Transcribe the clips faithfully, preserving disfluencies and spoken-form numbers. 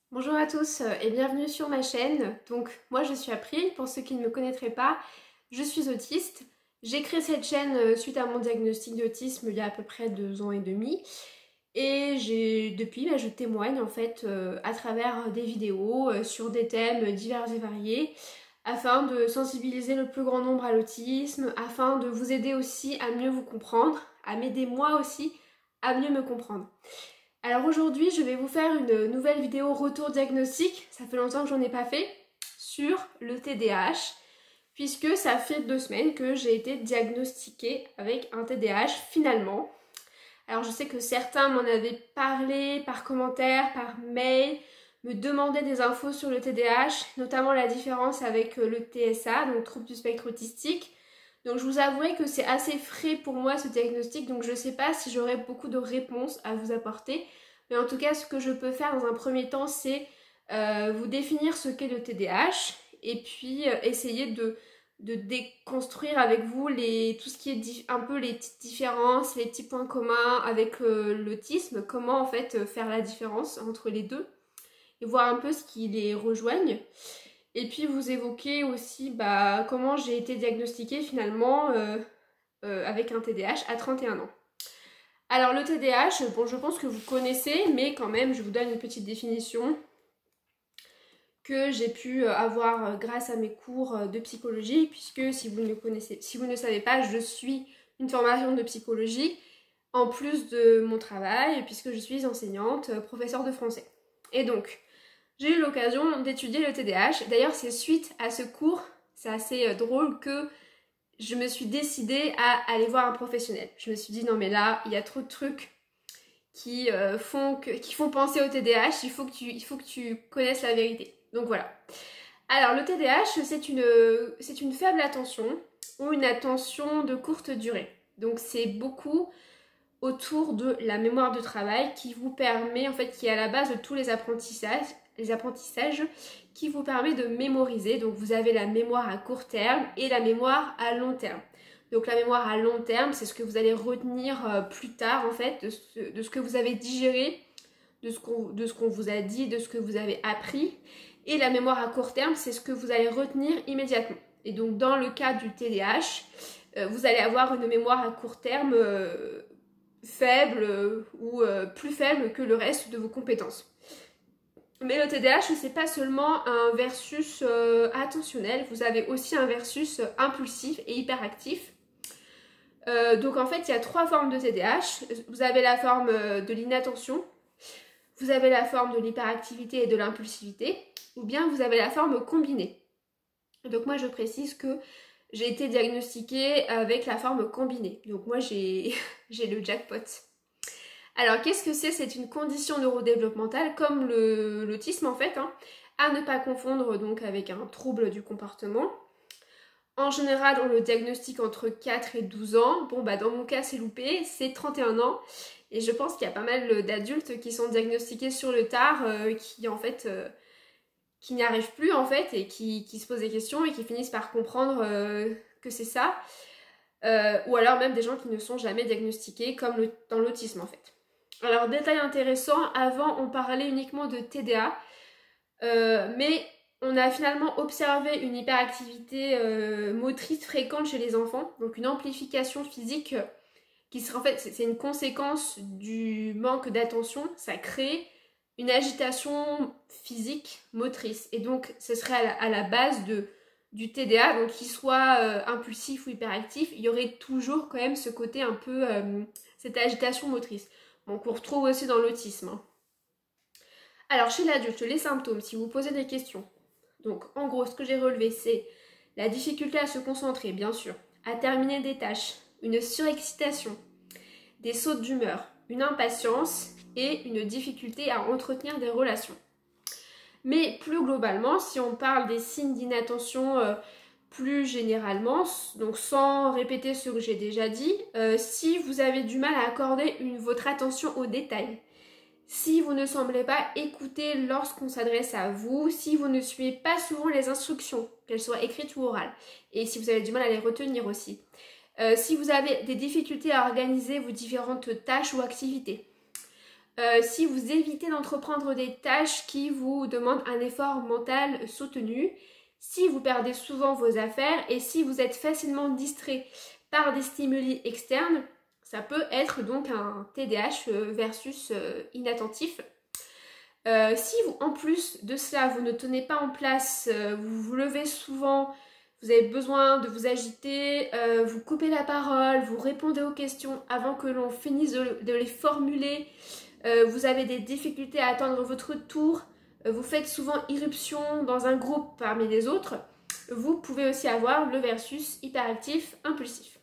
Bonjour à tous et bienvenue sur ma chaîne. Donc moi je suis April, pour ceux qui ne me connaîtraient pas, je suis autiste. J'ai créé cette chaîne suite à mon diagnostic d'autisme il y a à peu près deux ans et demi. Et j'ai depuis bah, je témoigne en fait euh, à travers des vidéos euh, sur des thèmes divers et variés afin de sensibiliser le plus grand nombre à l'autisme, afin de vous aider aussi à mieux vous comprendre, à m'aider moi aussi à mieux me comprendre. Alors aujourd'hui, je vais vous faire une nouvelle vidéo retour diagnostic, ça fait longtemps que j'en ai pas fait, sur le T D A H, puisque ça fait deux semaines que j'ai été diagnostiquée avec un T D A H finalement. Alors je sais que certains m'en avaient parlé par commentaire, par mail, me demandaient des infos sur le T D A H, notamment la différence avec le T S A, donc trouble du spectre autistique. Donc je vous avouerai que c'est assez frais pour moi ce diagnostic, donc je ne sais pas si j'aurai beaucoup de réponses à vous apporter. Mais en tout cas, ce que je peux faire dans un premier temps, c'est euh, vous définir ce qu'est le T D A H et puis euh, essayer de, de déconstruire avec vous les, tout ce qui est un peu les petites différences, les petits points communs avec euh, l'autisme, comment en fait faire la différence entre les deux et voir un peu ce qui les rejoigne. Et puis vous évoquez aussi bah, comment j'ai été diagnostiquée finalement euh, euh, avec un T D A H à trente et un ans. Alors le T D A H, bon je pense que vous connaissez, mais quand même je vous donne une petite définition que j'ai pu avoir grâce à mes cours de psychologie, puisque si vous ne connaissez, si vous ne savez pas, je suis une formation de psychologie en plus de mon travail, puisque je suis enseignante, professeure de français. Et donc, j'ai eu l'occasion d'étudier le T D A H. D'ailleurs, c'est suite à ce cours, c'est assez drôle, que je me suis décidée à aller voir un professionnel. Je me suis dit, non mais là, il y a trop de trucs qui, euh, font, que, qui font penser au T D A H, il faut, que tu, il faut que tu connaisses la vérité. Donc voilà. Alors, le T D A H, c'est une, c'est une faible attention ou une attention de courte durée. Donc c'est beaucoup autour de la mémoire de travail qui vous permet, en fait, qui est à la base de tous les apprentissages, les apprentissages qui vous permet de mémoriser. Donc vous avez la mémoire à court terme et la mémoire à long terme. Donc la mémoire à long terme, c'est ce que vous allez retenir euh, plus tard en fait, de ce, de ce que vous avez digéré, de ce qu'on de ce qu'on vous a dit, de ce que vous avez appris. Et la mémoire à court terme, c'est ce que vous allez retenir immédiatement. Et donc dans le cas du T D A H, euh, vous allez avoir une mémoire à court terme euh, faible euh, ou euh, plus faible que le reste de vos compétences. Mais le T D A H, c'est pas seulement un versus euh, attentionnel, vous avez aussi un versus impulsif et hyperactif. Euh, donc en fait, il y a trois formes de T D A H. Vous avez la forme de l'inattention, vous avez la forme de l'hyperactivité et de l'impulsivité, ou bien vous avez la forme combinée. Donc moi, je précise que j'ai été diagnostiquée avec la forme combinée. Donc moi, j'ai le jackpot. Alors, qu'est-ce que c'est? C'est une condition neurodéveloppementale, comme l'autisme en fait, hein, à ne pas confondre donc avec un trouble du comportement. En général, on le diagnostique entre quatre et douze ans. Bon, bah dans mon cas, c'est loupé, c'est trente et un ans. Et je pense qu'il y a pas mal d'adultes qui sont diagnostiqués sur le tard, euh, qui en fait, euh, qui n'y arrivent plus en fait, et qui, qui se posent des questions et qui finissent par comprendre euh, que c'est ça. Euh, ou alors même des gens qui ne sont jamais diagnostiqués, comme le, dans l'autisme en fait. Alors, détail intéressant, avant on parlait uniquement de T D A, euh, mais on a finalement observé une hyperactivité euh, motrice fréquente chez les enfants, donc une amplification physique euh, qui serait en fait, c'est une conséquence du manque d'attention, ça crée une agitation physique motrice, et donc ce serait à la, à la base de, du T D A, donc qu'il soit euh, impulsif ou hyperactif, il y aurait toujours quand même ce côté un peu, euh, cette agitation motrice. Donc on retrouve aussi dans l'autisme. Hein. Alors chez l'adulte, les symptômes, si vous posez des questions. Donc en gros, ce que j'ai relevé, c'est la difficulté à se concentrer, bien sûr, à terminer des tâches, une surexcitation, des sautes d'humeur, une impatience et une difficulté à entretenir des relations. Mais plus globalement, si on parle des signes d'inattention euh, plus généralement, donc sans répéter ce que j'ai déjà dit, euh, si vous avez du mal à accorder une, votre attention aux détails, si vous ne semblez pas écouter lorsqu'on s'adresse à vous, si vous ne suivez pas souvent les instructions, qu'elles soient écrites ou orales, et si vous avez du mal à les retenir aussi, euh, si vous avez des difficultés à organiser vos différentes tâches ou activités, Euh, si vous évitez d'entreprendre des tâches qui vous demandent un effort mental soutenu, si vous perdez souvent vos affaires et si vous êtes facilement distrait par des stimuli externes, ça peut être donc un T D A H versus euh, inattentif. Euh, si vous, en plus de cela, vous ne tenez pas en place, euh, vous vous levez souvent, vous avez besoin de vous agiter, euh, vous coupez la parole, vous répondez aux questions avant que l'on finisse de, de les formuler, euh, vous avez des difficultés à attendre votre tour, euh, vous faites souvent irruption dans un groupe parmi les autres, vous pouvez aussi avoir le versus hyperactif impulsif.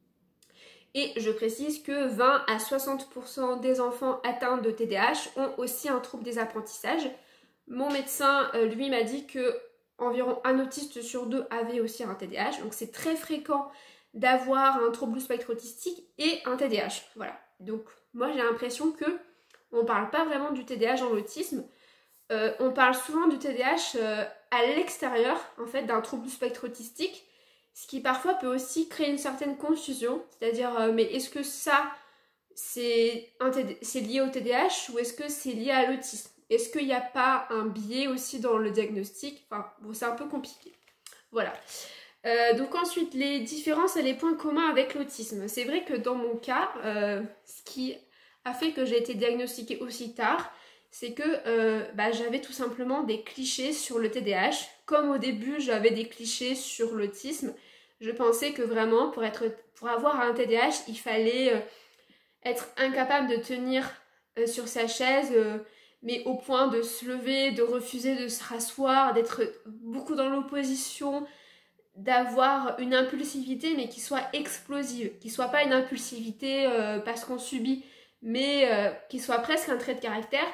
Et je précise que vingt à soixante pour cent des enfants atteints de T D A H ont aussi un trouble des apprentissages. Mon médecin, euh, lui, m'a dit que environ un autiste sur deux avait aussi un T D A H. Donc c'est très fréquent d'avoir un trouble du spectre autistique et un T D A H. Voilà. Donc moi j'ai l'impression que on ne parle pas vraiment du T D A H dans l'autisme. Euh, on parle souvent du T D A H euh, à l'extérieur, en fait, d'un trouble du spectre autistique. Ce qui parfois peut aussi créer une certaine confusion, c'est-à-dire euh, mais est-ce que ça c'est lié au T D A H ou est-ce que c'est lié à l'autisme? Est-ce qu'il n'y a pas un biais aussi dans le diagnostic? Enfin bon, c'est un peu compliqué. Voilà. Euh, donc ensuite, les différences et les points communs avec l'autisme. C'est vrai que dans mon cas, euh, ce qui a fait que j'ai été diagnostiquée aussi tard, c'est que euh, bah, j'avais tout simplement des clichés sur le T D A H. Comme au début, j'avais des clichés sur l'autisme, je pensais que vraiment, pour, être, pour avoir un T D A H, il fallait euh, être incapable de tenir euh, sur sa chaise, euh, mais au point de se lever, de refuser de se rasseoir, d'être beaucoup dans l'opposition, d'avoir une impulsivité, mais qui soit explosive, qui soit pas une impulsivité euh, parce qu'on subit, mais euh, qui soit presque un trait de caractère.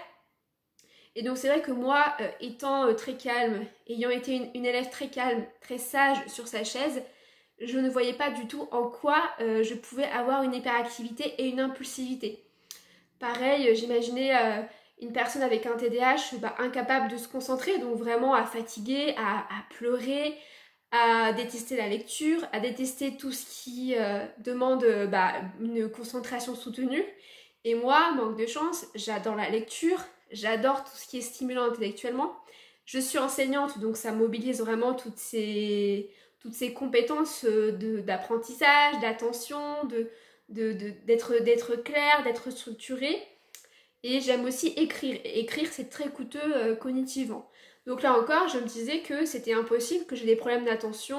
Et donc c'est vrai que moi, euh, étant euh, très calme, ayant été une, une élève très calme, très sage sur sa chaise, je ne voyais pas du tout en quoi euh, je pouvais avoir une hyperactivité et une impulsivité. Pareil, euh, j'imaginais euh, une personne avec un T D A H bah, incapable de se concentrer, donc vraiment à fatiguer, à, à pleurer, à détester la lecture, à détester tout ce qui euh, demande euh, bah, une concentration soutenue. Et moi, manque de chance, j'adore la lecture, j'adore tout ce qui est stimulant intellectuellement. Je suis enseignante, donc ça mobilise vraiment toutes ces, toutes ces compétences d'apprentissage, d'attention, de, de, de, d'être, d'être claire, d'être structurée. Et j'aime aussi écrire. Écrire, c'est très coûteux euh, cognitivement. Donc là encore, je me disais que c'était impossible, que j'ai des problèmes d'attention,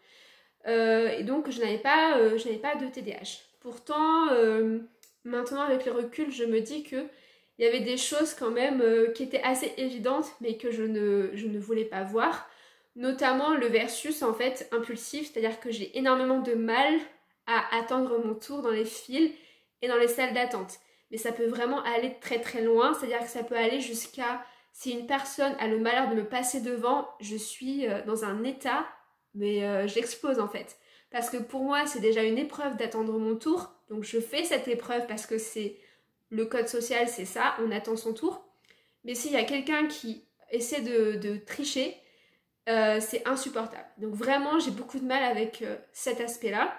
euh, et donc je n'avais pas, euh, je n'avais pas de T D A H. Pourtant, euh, maintenant avec le recul, je me dis que il y avait des choses quand même euh, qui étaient assez évidentes, mais que je ne, je ne voulais pas voir. Notamment le versus en fait impulsif, c'est-à-dire que j'ai énormément de mal à attendre mon tour dans les files et dans les salles d'attente. Mais ça peut vraiment aller très très loin, c'est-à-dire que ça peut aller jusqu'à si une personne a le malheur de me passer devant, je suis euh, dans un état, mais euh, j'explose en fait. Parce que pour moi, c'est déjà une épreuve d'attendre mon tour, donc je fais cette épreuve parce que c'est le code social, c'est ça, on attend son tour. Mais s'il y a quelqu'un qui essaie de, de tricher, euh, c'est insupportable. Donc vraiment, j'ai beaucoup de mal avec euh, cet aspect-là.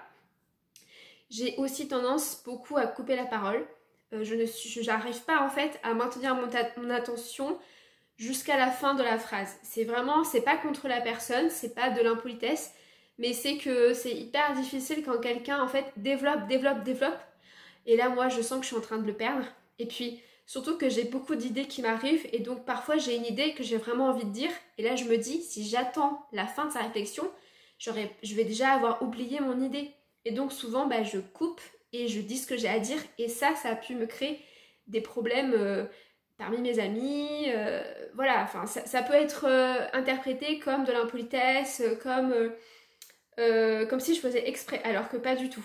J'ai aussi tendance beaucoup à couper la parole. Euh, je ne suis, j'arrive pas en fait à maintenir mon, mon attention jusqu'à la fin de la phrase. C'est vraiment, c'est pas contre la personne, c'est pas de l'impolitesse, mais c'est que c'est hyper difficile quand quelqu'un en fait développe, développe, développe. Et là, moi, je sens que je suis en train de le perdre. Et puis, surtout que j'ai beaucoup d'idées qui m'arrivent. Et donc, parfois, j'ai une idée que j'ai vraiment envie de dire. Et là, je me dis, si j'attends la fin de sa réflexion, je vais déjà avoir oublié mon idée. Et donc, souvent, bah, je coupe et je dis ce que j'ai à dire. Et ça, ça a pu me créer des problèmes euh, parmi mes amis. Euh, voilà, enfin, ça, ça peut être euh, interprété comme de l'impolitesse, comme, euh, euh, comme si je faisais exprès, alors que pas du tout.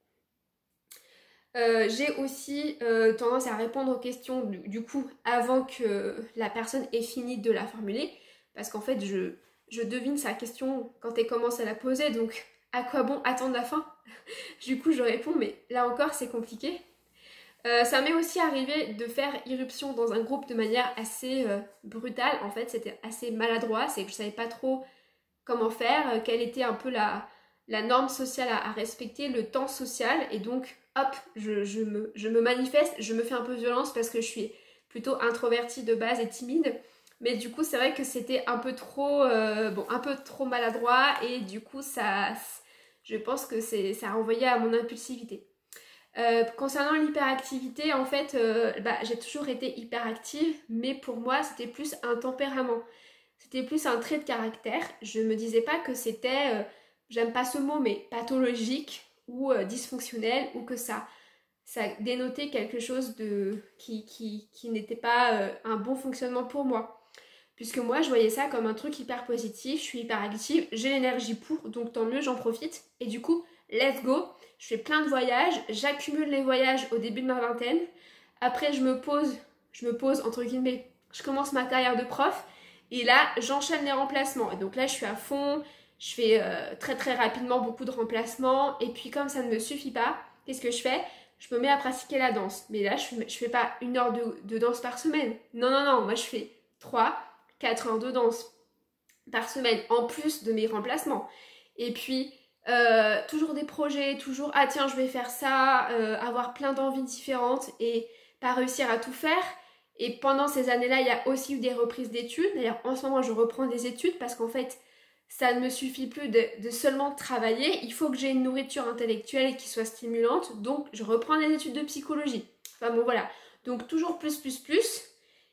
Euh, j'ai aussi euh, tendance à répondre aux questions du, du coup avant que la personne ait fini de la formuler, parce qu'en fait je, je devine sa question quand elle commence à la poser, donc à quoi bon attendre la fin? Du coup je réponds, mais là encore c'est compliqué. Euh, ça m'est aussi arrivé de faire irruption dans un groupe de manière assez euh, brutale, en fait c'était assez maladroit, c'est que je savais pas trop comment faire, quelle était un peu la, la norme sociale à, à respecter, le temps social, et donc hop, je, je, me, je me manifeste, je me fais un peu violence parce que je suis plutôt introvertie de base et timide. Mais du coup, c'est vrai que c'était un peu trop, euh, bon, un peu trop maladroit et du coup, ça, je pense que c'est, ça a renvoyé à mon impulsivité. Euh, concernant l'hyperactivité, en fait, euh, bah, j'ai toujours été hyperactive, mais pour moi, c'était plus un tempérament. C'était plus un trait de caractère. Je me disais pas que c'était, euh, j'aime pas ce mot, mais pathologique ou euh, dysfonctionnel ou que ça, ça dénotait quelque chose de, qui, qui, qui n'était pas euh, un bon fonctionnement pour moi. Puisque moi, je voyais ça comme un truc hyper positif, je suis hyper active, j'ai l'énergie pour, donc tant mieux, j'en profite. Et du coup, let's go, je fais plein de voyages, j'accumule les voyages au début de ma vingtaine. Après, je me pose, je me pose, entre guillemets, je commence ma carrière de prof. Et là, j'enchaîne les remplacements. Et donc là, je suis à fond, je fais euh, très très rapidement beaucoup de remplacements. Et puis comme ça ne me suffit pas, qu'est-ce que je fais? Je me mets à pratiquer la danse. Mais là, je ne fais pas une heure de, de danse par semaine. Non, non, non, moi je fais trois, quatre heures de danse par semaine, en plus de mes remplacements. Et puis, euh, toujours des projets, toujours, ah tiens, je vais faire ça, euh, avoir plein d'envies différentes et pas réussir à tout faire. Et pendant ces années-là, il y a aussi eu des reprises d'études. D'ailleurs, en ce moment, je reprends des études parce qu'en fait, ça ne me suffit plus de, de seulement travailler. Il faut que j'ai une nourriture intellectuelle qui soit stimulante. Donc, je reprends des études de psychologie. Enfin bon, voilà. Donc, toujours plus, plus, plus.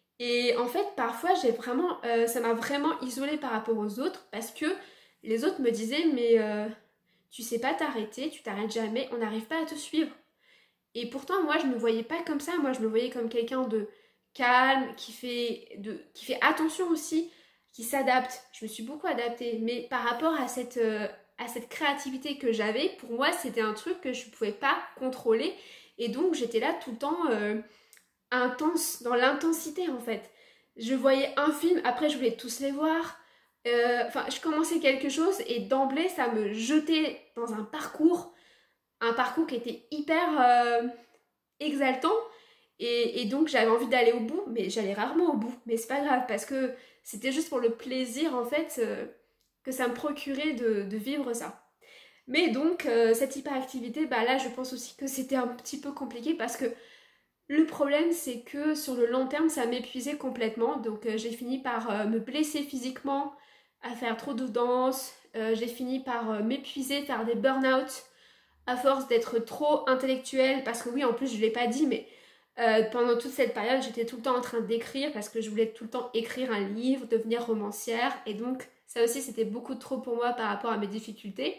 Et en fait, parfois, j'ai vraiment, euh, ça m'a vraiment isolée par rapport aux autres parce que les autres me disaient, mais euh, tu sais pas t'arrêter, tu t'arrêtes jamais, on n'arrive pas à te suivre. Et pourtant, moi, je ne me voyais pas comme ça. Moi, je me voyais comme quelqu'un de calme, qui fait, de, qui fait attention aussi, qui s'adapte. Je me suis beaucoup adaptée. Mais par rapport à cette, euh, à cette créativité que j'avais, pour moi, c'était un truc que je ne pouvais pas contrôler. Et donc, j'étais là tout le temps euh, intense, dans l'intensité en fait. Je voyais un film, après je voulais tous les voir. Euh, Enfin, je commençais quelque chose et d'emblée, ça me jetait dans un parcours. Un parcours qui était hyper euh, exaltant. Et, et donc j'avais envie d'aller au bout, mais j'allais rarement au bout. Mais c'est pas grave, parce que c'était juste pour le plaisir, en fait, euh, que ça me procurait de, de vivre ça. Mais donc, euh, cette hyperactivité, bah là, je pense aussi que c'était un petit peu compliqué, parce que le problème, c'est que sur le long terme, ça m'épuisait complètement. Donc euh, j'ai fini par euh, me blesser physiquement, à faire trop de danse. Euh, j'ai fini par euh, m'épuiser, faire des burn-out, à force d'être trop intellectuelle, parce que oui, en plus, je ne l'ai pas dit, mais Euh, pendant toute cette période, j'étais tout le temps en train d'écrire parce que je voulais tout le temps écrire un livre, devenir romancière. Et donc, ça aussi, c'était beaucoup trop pour moi par rapport à mes difficultés.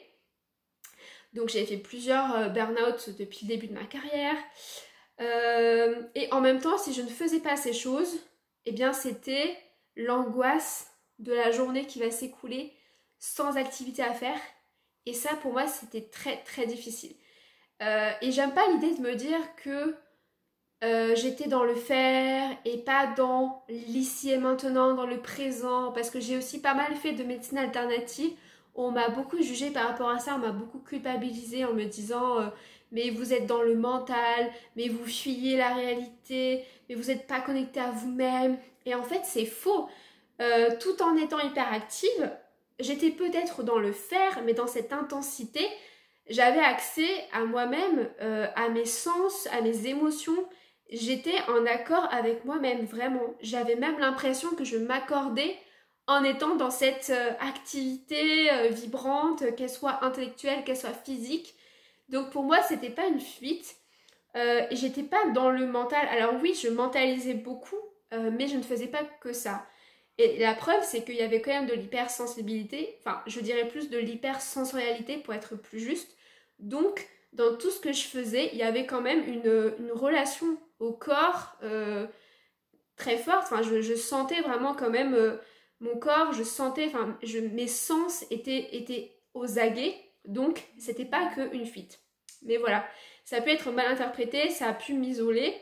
Donc, j'ai fait plusieurs euh, burn-out depuis le début de ma carrière. Euh, et en même temps, si je ne faisais pas ces choses, eh bien, c'était l'angoisse de la journée qui va s'écouler sans activité à faire. Et ça, pour moi, c'était très, très difficile. Euh, et j'aime pas l'idée de me dire que Euh, j'étais dans le faire et pas dans l'ici et maintenant, dans le présent, parce que j'ai aussi pas mal fait de médecine alternative. On m'a beaucoup jugé par rapport à ça, on m'a beaucoup culpabilisé en me disant euh, mais vous êtes dans le mental, mais vous fuyez la réalité, mais vous n'êtes pas connecté à vous-même. Et en fait, c'est faux. Euh, tout en étant hyperactive, j'étais peut-être dans le faire, mais dans cette intensité, j'avais accès à moi-même, euh, à mes sens, à mes émotions. J'étais en accord avec moi-même, vraiment. J'avais même l'impression que je m'accordais en étant dans cette euh, activité euh, vibrante, qu'elle soit intellectuelle, qu'elle soit physique. Donc pour moi, c'était pas une fuite. Euh, et j'étais pas dans le mental. Alors oui, je mentalisais beaucoup, euh, mais je ne faisais pas que ça. Et la preuve, c'est qu'il y avait quand même de l'hypersensibilité, enfin, je dirais plus de l'hypersensorialité pour être plus juste. Donc, dans tout ce que je faisais, il y avait quand même une, une relation au corps euh, très forte. Enfin, je, je sentais vraiment quand même euh, mon corps, je sentais, enfin, je, mes sens étaient, étaient aux aguets. Donc, c'était pas qu'une fuite. Mais voilà, ça peut être mal interprété, ça a pu m'isoler.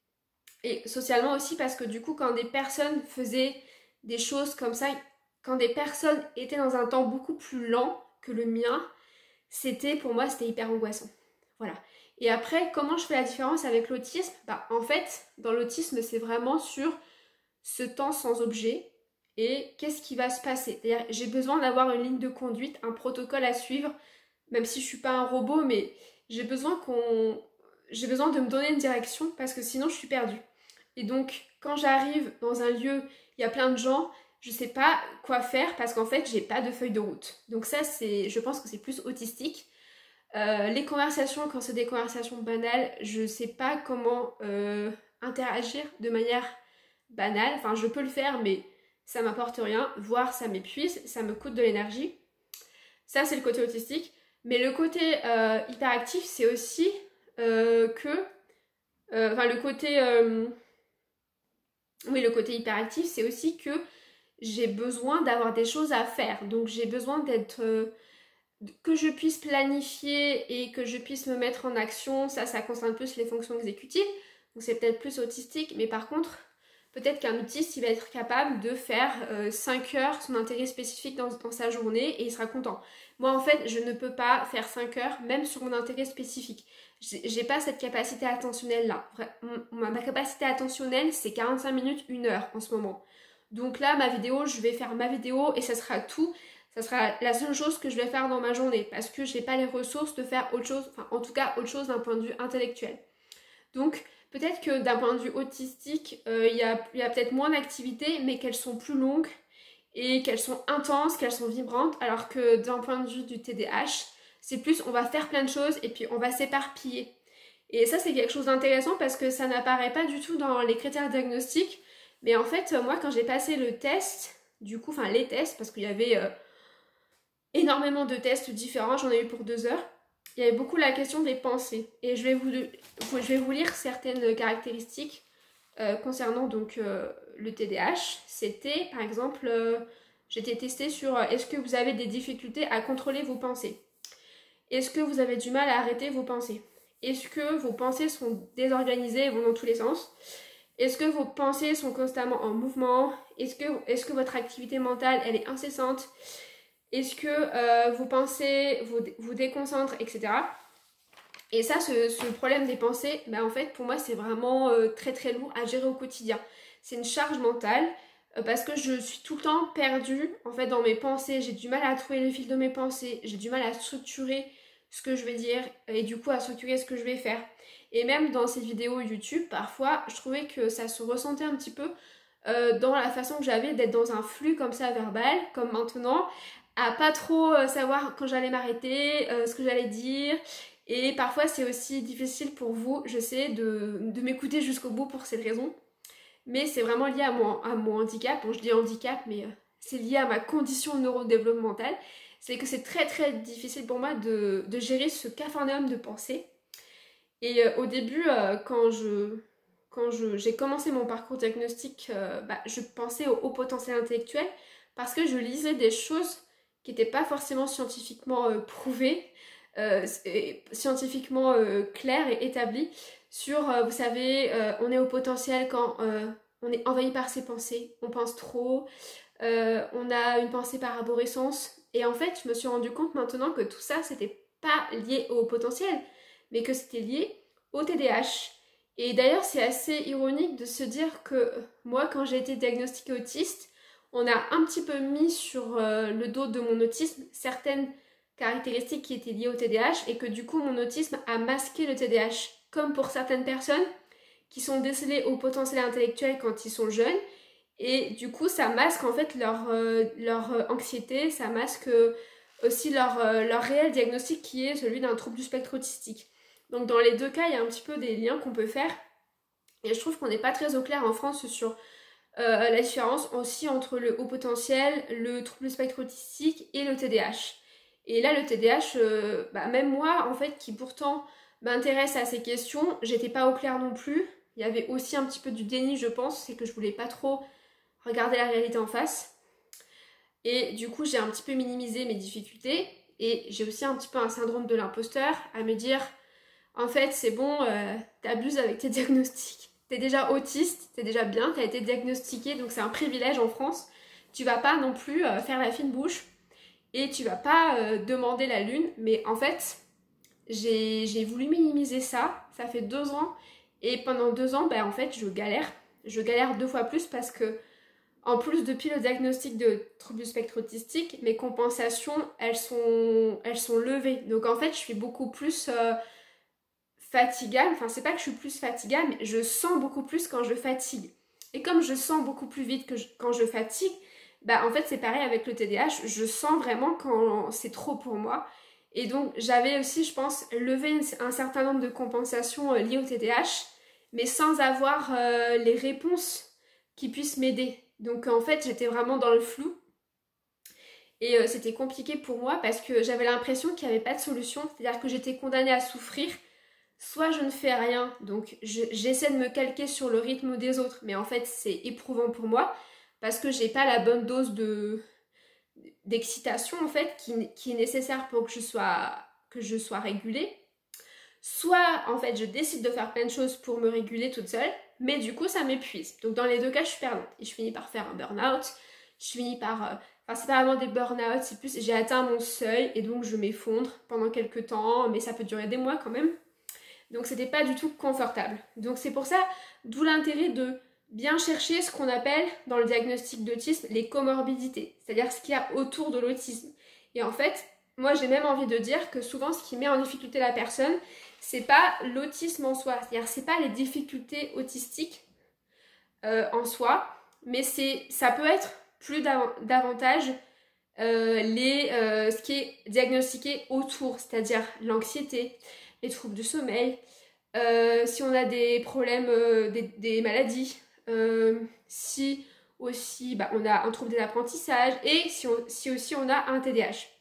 Et socialement aussi, parce que du coup, quand des personnes faisaient des choses comme ça, quand des personnes étaient dans un temps beaucoup plus lent que le mien, c'était, pour moi, c'était hyper angoissant. Voilà. Et après, comment je fais la différence avec l'autisme? Bah, en fait, dans l'autisme, c'est vraiment sur ce temps sans objet et qu'est-ce qui va se passer. C'est-à-dire, j'ai besoin d'avoir une ligne de conduite, un protocole à suivre, même si je suis pas un robot, mais j'ai besoin qu'on... j'ai besoin de me donner une direction parce que sinon, je suis perdue. Et donc, quand j'arrive dans un lieu, il y a plein de gens, je sais pas quoi faire parce qu'en fait, j'ai pas de feuille de route. Donc ça, c'est, je pense que c'est plus autistique. Euh, les conversations, quand c'est des conversations banales, je sais pas comment euh, interagir de manière banale. Enfin, je peux le faire, mais ça m'apporte rien. Voire, ça m'épuise, ça me coûte de l'énergie. Ça, c'est le côté autistique. Mais le côté euh, hyperactif, c'est aussi euh, que... euh, Enfin, le côté... euh, oui, le côté hyperactif, c'est aussi que j'ai besoin d'avoir des choses à faire. Donc, j'ai besoin d'être... euh, que je puisse planifier et que je puisse me mettre en action. Ça, ça concerne plus les fonctions exécutives. Donc, c'est peut-être plus autistique. Mais par contre, peut-être qu'un autiste, il va être capable de faire euh, cinq heures son intérêt spécifique dans, dans sa journée et il sera content. Moi, en fait, je ne peux pas faire cinq heures, même sur mon intérêt spécifique. J'ai pas cette capacité attentionnelle-là. Ma capacité attentionnelle, c'est quarante-cinq minutes, une heure en ce moment. Donc là, ma vidéo, je vais faire ma vidéo et ça sera tout. Ça sera la seule chose que je vais faire dans ma journée parce que je n'ai pas les ressources de faire autre chose, enfin en tout cas autre chose d'un point de vue intellectuel. Donc peut-être que d'un point de vue autistique, il euh, y a, y a peut-être moins d'activités, mais qu'elles sont plus longues et qu'elles sont intenses, qu'elles sont vibrantes, alors que d'un point de vue du T D A H, c'est plus on va faire plein de choses et puis on va s'éparpiller. Et ça, c'est quelque chose d'intéressant parce que ça n'apparaît pas du tout dans les critères diagnostiques. Mais en fait, moi, quand j'ai passé le test, du coup, enfin les tests, parce qu'il y avait euh, énormément de tests différents, j'en ai eu pour deux heures, il y avait beaucoup la question des pensées. Et je vais vous, je vais vous lire certaines caractéristiques euh, concernant donc euh, le T D A H. C'était, par exemple, euh, j'étais testée sur euh, est-ce que vous avez des difficultés à contrôler vos pensées? Est-ce que vous avez du mal à arrêter vos pensées? Est-ce que vos pensées sont désorganisées et vont dans tous les sens? Est-ce que vos pensées sont constamment en mouvement? Est-ce que, est-ce que votre activité mentale, elle est incessante? Est-ce que euh, vos pensées vous, vous déconcentrent, et cetera. Et ça, ce, ce problème des pensées, ben en fait, pour moi, c'est vraiment euh, très très lourd à gérer au quotidien. C'est une charge mentale euh, parce que je suis tout le temps perdue en fait dans mes pensées. J'ai du mal à trouver le fil de mes pensées. J'ai du mal à structurer ce que je vais dire et du coup à structurer ce que je vais faire. Et même dans ces vidéos YouTube, parfois, je trouvais que ça se ressentait un petit peu euh, dans la façon que j'avais d'être dans un flux comme ça verbal, comme maintenant, à pas trop euh, savoir quand j'allais m'arrêter, euh, ce que j'allais dire. Et parfois, c'est aussi difficile pour vous, je sais, de, de m'écouter jusqu'au bout pour cette raison. Mais c'est vraiment lié à mon, à mon handicap. Bon, je dis handicap, mais euh, c'est lié à ma condition neurodéveloppementale. C'est que c'est très très difficile pour moi de, de gérer ce capharnaüm de pensée. Et euh, au début, euh, quand je quand je, j'ai commencé mon parcours diagnostique, euh, bah, je pensais au haut potentiel intellectuel parce que je lisais des choses qui n'étaient pas forcément scientifiquement euh, prouvées, euh, et scientifiquement euh, claires et établies sur, euh, vous savez, euh, on est au potentiel quand euh, on est envahi par ses pensées, on pense trop, euh, on a une pensée par arborescence. Et en fait, je me suis rendu compte maintenant que tout ça, c'était pas lié au potentiel, mais que c'était lié au T D A H. Et d'ailleurs, c'est assez ironique de se dire que moi, quand j'ai été diagnostiquée autiste, on a un petit peu mis sur euh, le dos de mon autisme certaines caractéristiques qui étaient liées au T D A H et que du coup, mon autisme a masqué le T D A H. Comme pour certaines personnes qui sont décelées au potentiel intellectuel quand ils sont jeunes. Et du coup, ça masque en fait leur, euh, leur anxiété, ça masque euh, aussi leur, euh, leur réel diagnostic qui est celui d'un trouble du spectre autistique. Donc dans les deux cas, il y a un petit peu des liens qu'on peut faire. Et je trouve qu'on n'est pas très au clair en France sur euh, la différence aussi entre le haut potentiel, le trouble du spectre autistique et le T D A H. Et là, le T D A H, euh, bah, même moi, en fait, qui pourtant m'intéresse à ces questions, j'étais pas au clair non plus. Il y avait aussi un petit peu du déni, je pense, c'est que je voulais pas trop regarder la réalité en face. Et du coup, j'ai un petit peu minimisé mes difficultés. Et j'ai aussi un petit peu un syndrome de l'imposteur, à me dire, en fait, c'est bon, euh, t'abuses avec tes diagnostics. T'es déjà autiste, t'es déjà bien, t'as été diagnostiqué, donc c'est un privilège en France. Tu vas pas non plus euh, faire la fine bouche et tu vas pas euh, demander la lune. Mais en fait, j'ai, j'ai voulu minimiser ça. Ça fait deux ans. Et pendant deux ans, ben, en fait, je galère. Je galère deux fois plus parce que en plus, depuis le diagnostic de trouble du spectre autistique, mes compensations, elles sont, elles sont levées. Donc en fait, je suis beaucoup plus euh, fatigable, enfin c'est pas que je suis plus fatigable, mais je sens beaucoup plus quand je fatigue. Et comme je sens beaucoup plus vite que je, quand je fatigue, bah en fait c'est pareil avec le T D A H, je sens vraiment quand c'est trop pour moi. Et donc j'avais aussi, je pense, levé un certain nombre de compensations liées au T D A H, mais sans avoir euh, les réponses qui puissent m'aider. Donc en fait j'étais vraiment dans le flou. Et euh, c'était compliqué pour moi parce que j'avais l'impression qu'il n'y avait pas de solution, c'est-à-dire que j'étais condamnée à souffrir. Soit je ne fais rien, donc j'essaie de me calquer sur le rythme des autres, mais en fait c'est éprouvant pour moi parce que j'ai pas la bonne dose de d'excitation en fait qui, qui est nécessaire pour que je sois que je sois régulée. Soit en fait je décide de faire plein de choses pour me réguler toute seule, mais du coup ça m'épuise. Donc dans les deux cas je suis perdante et je finis par faire un burn-out, je finis par... Euh, enfin c'est pas vraiment des burn-out, c'est plus j'ai atteint mon seuil et donc je m'effondre pendant quelques temps, mais ça peut durer des mois quand même. Donc c'était pas du tout confortable. Donc c'est pour ça, d'où l'intérêt de bien chercher ce qu'on appelle dans le diagnostic d'autisme les comorbidités, c'est-à-dire ce qu'il y a autour de l'autisme. Et en fait, moi j'ai même envie de dire que souvent ce qui met en difficulté la personne, c'est pas l'autisme en soi, c'est-à-dire c'est pas les difficultés autistiques euh, en soi, mais c'est ça peut être plus dav davantage euh, les, euh, ce qui est diagnostiqué autour, c'est-à-dire l'anxiété, les troubles du sommeil, euh, si on a des problèmes, euh, des, des maladies, euh, si aussi bah, on a un trouble des apprentissages et si, on, si aussi on a un T D A H.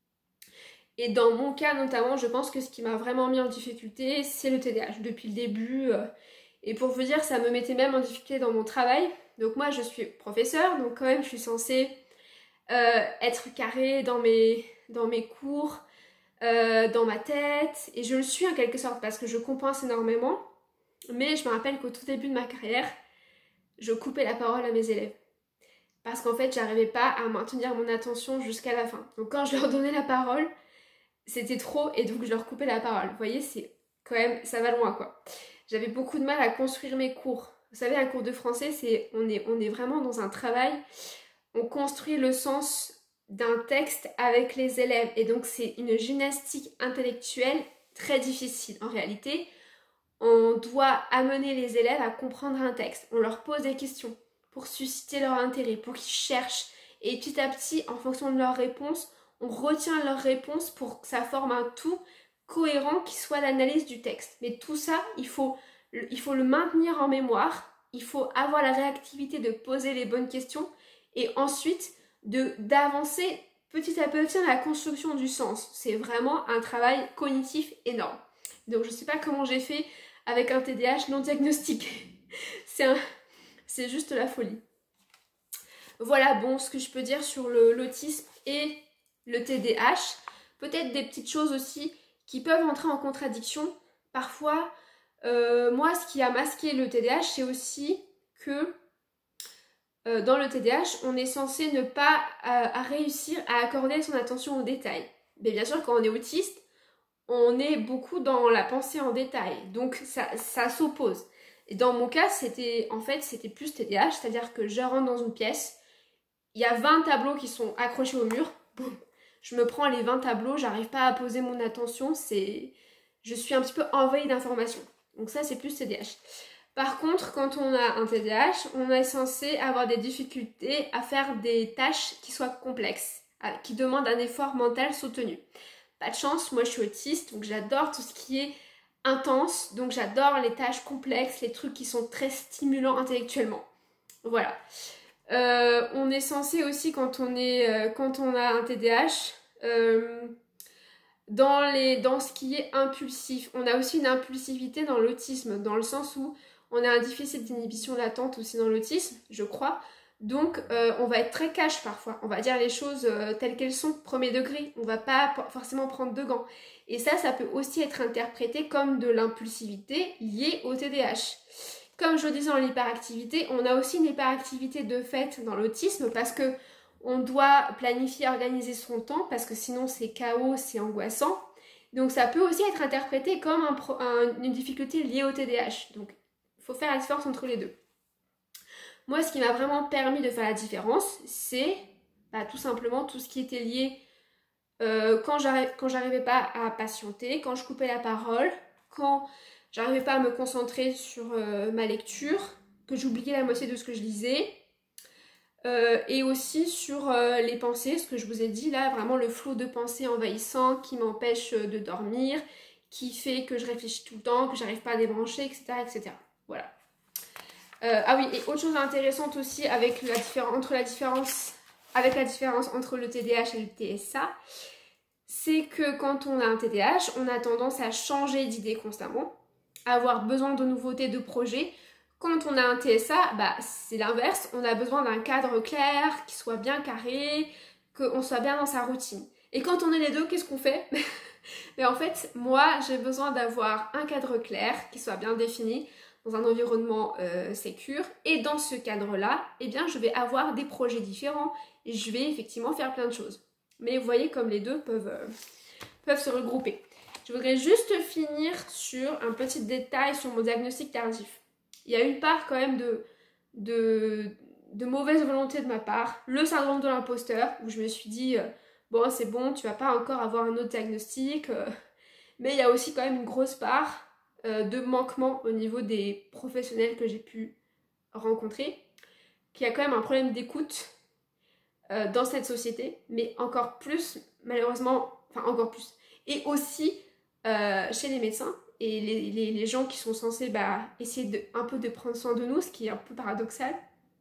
Et dans mon cas notamment, je pense que ce qui m'a vraiment mis en difficulté, c'est le T D A H depuis le début. Euh, et pour vous dire, ça me mettait même en difficulté dans mon travail. Donc moi, je suis professeure, donc quand même, je suis censée euh, être carrée dans mes, dans mes cours, Euh, dans ma tête, et je le suis en quelque sorte parce que je compense énormément, mais je me rappelle qu'au tout début de ma carrière, je coupais la parole à mes élèves parce qu'en fait j'arrivais pas à maintenir mon attention jusqu'à la fin. Donc quand je leur donnais la parole, c'était trop et donc je leur coupais la parole. Vous voyez, c'est quand même, ça va loin quoi. J'avais beaucoup de mal à construire mes cours. Vous savez, un cours de français, c'est on est, on est vraiment dans un travail, on construit le sens d'un texte avec les élèves et donc c'est une gymnastique intellectuelle très difficile. En réalité, on doit amener les élèves à comprendre un texte, on leur pose des questions pour susciter leur intérêt, pour qu'ils cherchent et petit à petit, en fonction de leurs réponses, on retient leurs réponses pour que ça forme un tout cohérent qui soit l'analyse du texte. Mais tout ça, il faut, il faut le maintenir en mémoire, il faut avoir la réactivité de poser les bonnes questions et ensuite d'avancer petit à petit dans la construction du sens. C'est vraiment un travail cognitif énorme. Donc je ne sais pas comment j'ai fait avec un T D A H non diagnostiqué. C'est juste la folie. Voilà bon ce que je peux dire sur l'autisme et le T D A H. Peut-être des petites choses aussi qui peuvent entrer en contradiction. Parfois, euh, moi ce qui a masqué le T D A H, c'est aussi que Euh, dans le T D A H, on est censé ne pas euh, à réussir à accorder son attention aux détails. Mais bien sûr, quand on est autiste, on est beaucoup dans la pensée en détail. Donc ça, ça s'oppose. Et dans mon cas, c'était en fait, c'était plus T D A H, c'est-à-dire que je rentre dans une pièce, il y a vingt tableaux qui sont accrochés au mur, boum, je me prends les vingt tableaux, j'arrive pas à poser mon attention, c'est, je suis un petit peu envahie d'informations. Donc ça, c'est plus T D A H. Par contre, quand on a un T D A H, on est censé avoir des difficultés à faire des tâches qui soient complexes, qui demandent un effort mental soutenu. Pas de chance, moi je suis autiste, donc j'adore tout ce qui est intense, donc j'adore les tâches complexes, les trucs qui sont très stimulants intellectuellement. Voilà. Euh, on est censé aussi, quand on, est, euh, quand on a un T D A H, euh, dans, les, dans ce qui est impulsif, on a aussi une impulsivité dans l'autisme, dans le sens où on a un déficit d'inhibition latente aussi dans l'autisme, je crois. Donc, euh, on va être très cash parfois. On va dire les choses euh, telles qu'elles sont, premier degré. On va pas forcément prendre de gants. Et ça, ça peut aussi être interprété comme de l'impulsivité liée au T D A H. Comme je le disais en l'hyperactivité, on a aussi une hyperactivité de fait dans l'autisme parce que on doit planifier, organiser son temps parce que sinon c'est chaos, c'est angoissant. Donc, ça peut aussi être interprété comme un pro, un, une difficulté liée au T D A H. Donc, il faut faire la différence entre les deux. Moi, ce qui m'a vraiment permis de faire la différence, c'est bah, tout simplement tout ce qui était lié euh, quand j'arrivais pas à patienter, quand je coupais la parole, quand j'arrivais pas à me concentrer sur euh, ma lecture, que j'oubliais la moitié de ce que je lisais. Euh, et aussi sur euh, les pensées, ce que je vous ai dit là, vraiment le flot de pensées envahissant qui m'empêche de dormir, qui fait que je réfléchis tout le temps, que j'arrive pas à débrancher, et cetera et cetera. Voilà. Euh, ah oui, et autre chose intéressante aussi avec la différence, entre la différence, avec la différence entre le T D A H et le T S A, c'est que quand on a un T D A H, on a tendance à changer d'idée constamment, à avoir besoin de nouveautés, de projets. Quand on a un T S A, bah, c'est l'inverse, on a besoin d'un cadre clair, qui soit bien carré, qu'on soit bien dans sa routine. Et quand on est les deux, qu'est-ce qu'on fait? Mais en fait, moi, j'ai besoin d'avoir un cadre clair, qui soit bien défini, dans un environnement euh, sécure. Et dans ce cadre-là, eh bien, je vais avoir des projets différents et je vais effectivement faire plein de choses. Mais vous voyez comme les deux peuvent, euh, peuvent se regrouper. Je voudrais juste finir sur un petit détail sur mon diagnostic tardif. Il y a une part quand même de, de, de mauvaise volonté de ma part, le syndrome de l'imposteur, où je me suis dit, euh, bon c'est bon, tu vas pas encore avoir un autre diagnostic, euh, mais il y a aussi quand même une grosse part euh, de manquement au niveau des professionnels que j'ai pu rencontrer, qu'il y a quand même un problème d'écoute euh, dans cette société, mais encore plus, malheureusement, enfin encore plus, et aussi euh, chez les médecins, et les, les, les gens qui sont censés bah, essayer de, un peu de prendre soin de nous, ce qui est un peu paradoxal.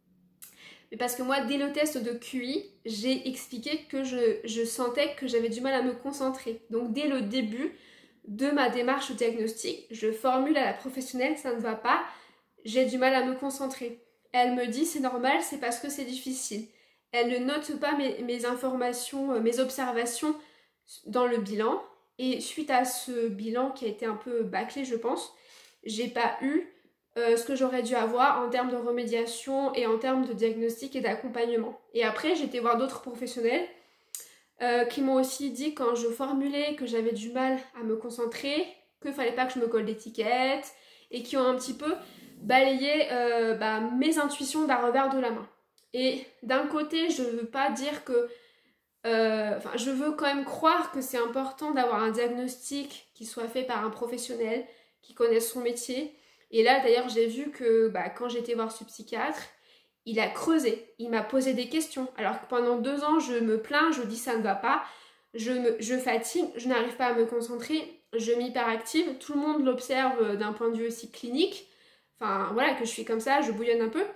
Mais parce que moi, dès le test de Q I, j'ai expliqué que je, je sentais que j'avais du mal à me concentrer. Donc dès le début de ma démarche diagnostique, je formule à la professionnelle, ça ne va pas, j'ai du mal à me concentrer. Elle me dit, c'est normal, c'est parce que c'est difficile. Elle ne note pas mes, mes informations, mes observations dans le bilan. Et suite à ce bilan qui a été un peu bâclé, je pense, j'ai pas eu euh, ce que j'aurais dû avoir en termes de remédiation et en termes de diagnostic et d'accompagnement. Et après, j'ai été voir d'autres professionnels euh, qui m'ont aussi dit quand je formulais que j'avais du mal à me concentrer, qu'il fallait pas que je me colle d'étiquettes et qui ont un petit peu balayé euh, bah, mes intuitions d'un revers de la main. Et d'un côté, je veux pas dire que Euh, enfin, je veux quand même croire que c'est important d'avoir un diagnostic qui soit fait par un professionnel qui connaisse son métier. Et là, d'ailleurs, j'ai vu que bah, quand j'étais voir ce psychiatre, il a creusé, il m'a posé des questions. Alors que pendant deux ans, je me plains, je dis ça ne va pas, je, me, je fatigue, je n'arrive pas à me concentrer, je m'hyperactive. Tout le monde l'observe d'un point de vue aussi clinique. Enfin, voilà, que je suis comme ça, je bouillonne un peu.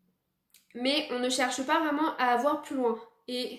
Mais on ne cherche pas vraiment à avoir plus loin. Et...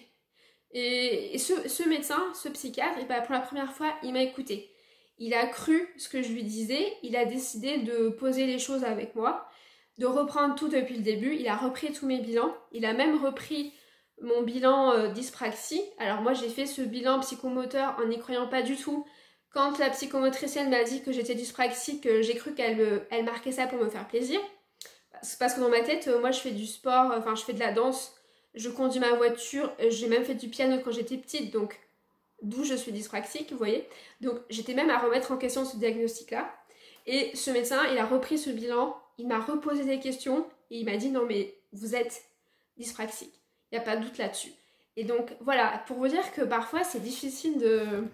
Et ce, ce médecin, ce psychiatre, et bah pour la première fois, il m'a écouté. Il a cru ce que je lui disais, il a décidé de poser les choses avec moi, de reprendre tout depuis le début. Il a repris tous mes bilans, il a même repris mon bilan euh, dyspraxie. Alors moi, j'ai fait ce bilan psychomoteur en n'y croyant pas du tout. Quand la psychomotricienne m'a dit que j'étais dyspraxique, j'ai cru qu'elle me, elle marquait ça pour me faire plaisir. C'est parce que dans ma tête, moi, je fais du sport, enfin, je fais de la danse. Je conduis ma voiture, j'ai même fait du piano quand j'étais petite, donc d'où je suis dyspraxique, vous voyez. Donc j'étais même à remettre en question ce diagnostic-là. Et ce médecin, il a repris ce bilan, il m'a reposé des questions et il m'a dit non mais vous êtes dyspraxique, il n'y a pas de doute là-dessus. Et donc voilà, pour vous dire que parfois c'est difficile de...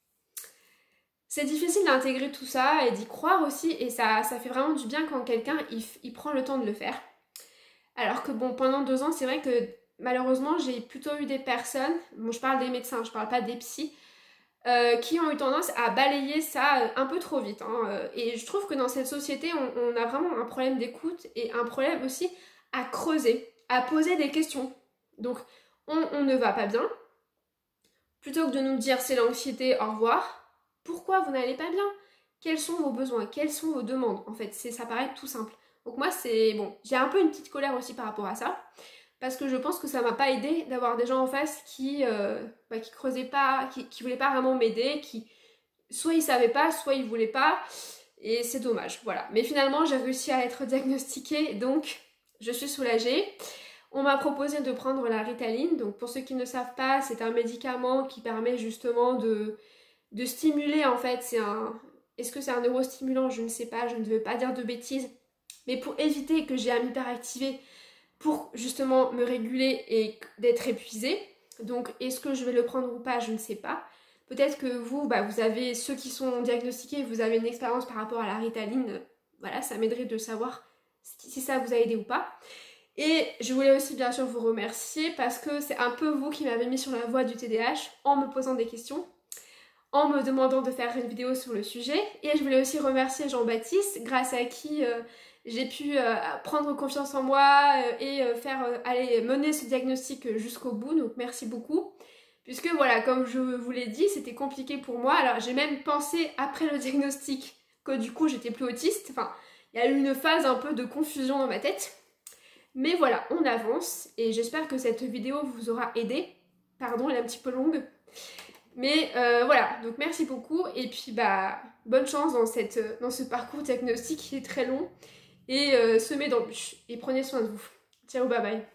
C'est difficile d'intégrer tout ça et d'y croire aussi, et ça, ça fait vraiment du bien quand quelqu'un il, il prend le temps de le faire. Alors que bon, pendant deux ans, c'est vrai que malheureusement, j'ai plutôt eu des personnes, bon je parle des médecins, je parle pas des psys, euh, qui ont eu tendance à balayer ça un peu trop vite. Hein. Et je trouve que dans cette société, on, on a vraiment un problème d'écoute et un problème aussi à creuser, à poser des questions. Donc, on, on ne va pas bien. Plutôt que de nous dire c'est l'anxiété, au revoir, pourquoi vous n'allez pas bien? Quels sont vos besoins? Quelles sont vos demandes? En fait, ça paraît tout simple. Donc moi, c'est bon, j'ai un peu une petite colère aussi par rapport à ça. Parce que je pense que ça m'a pas aidé d'avoir des gens en face qui, euh, bah, qui creusaient pas, qui, qui voulaient pas vraiment m'aider, qui soit ils savaient pas, soit ils voulaient pas, et c'est dommage, voilà. Mais finalement, j'ai réussi à être diagnostiquée, donc je suis soulagée. On m'a proposé de prendre la Ritaline, donc pour ceux qui ne savent pas, c'est un médicament qui permet justement de, de stimuler, en fait, c'est un... Est-ce que c'est un neurostimulant? Je ne sais pas, je ne veux pas dire de bêtises, mais pour éviter que j'ai à m'hyperactiver, pour justement me réguler et d'être épuisée. Donc est-ce que je vais le prendre ou pas, je ne sais pas. Peut-être que vous, bah, vous avez, ceux qui sont diagnostiqués, vous avez une expérience par rapport à la Ritaline. Voilà, ça m'aiderait de savoir si ça vous a aidé ou pas. Et je voulais aussi bien sûr vous remercier parce que c'est un peu vous qui m'avez mis sur la voie du T D A H en me posant des questions, en me demandant de faire une vidéo sur le sujet. Et je voulais aussi remercier Jean-Baptiste, grâce à qui euh, j'ai pu euh, prendre confiance en moi euh, et euh, faire euh, aller mener ce diagnostic jusqu'au bout. Donc merci beaucoup. Puisque voilà, comme je vous l'ai dit, c'était compliqué pour moi. Alors j'ai même pensé après le diagnostic que du coup j'étais plus autiste. Enfin, il y a eu une phase un peu de confusion dans ma tête. Mais voilà, on avance et j'espère que cette vidéo vous aura aidé. Pardon, elle est un petit peu longue. Mais euh, voilà, donc merci beaucoup et puis bah bonne chance dans, cette, dans ce parcours diagnostique qui est très long et euh, semé d'embûches. Et prenez soin de vous. Ciao, bye bye.